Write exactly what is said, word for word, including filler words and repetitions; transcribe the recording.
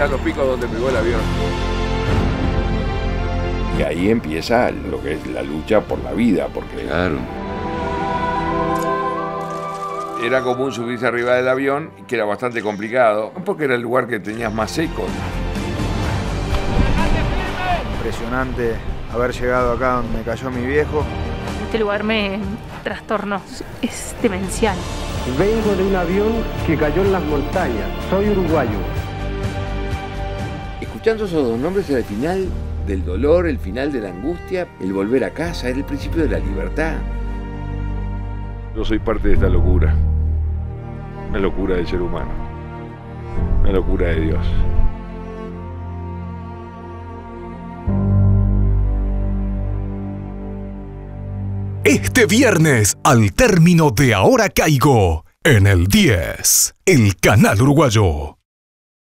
están los picos donde pegó el avión. Y ahí empieza lo que es la lucha por la vida, porque Claro. Era común subirse arriba del avión, que era bastante complicado, porque era el lugar que tenías más seco. Impresionante haber llegado acá donde me cayó mi viejo. Este lugar me trastornó, es demencial. Vengo de un avión que cayó en las montañas, soy uruguayo. Escuchando esos dos nombres era el final del dolor, el final de la angustia, el volver a casa, era el principio de la libertad. Yo soy parte de esta locura. Una locura del ser humano. Una locura de Dios. Este viernes, al término de Ahora Caigo, en el diez, el canal uruguayo.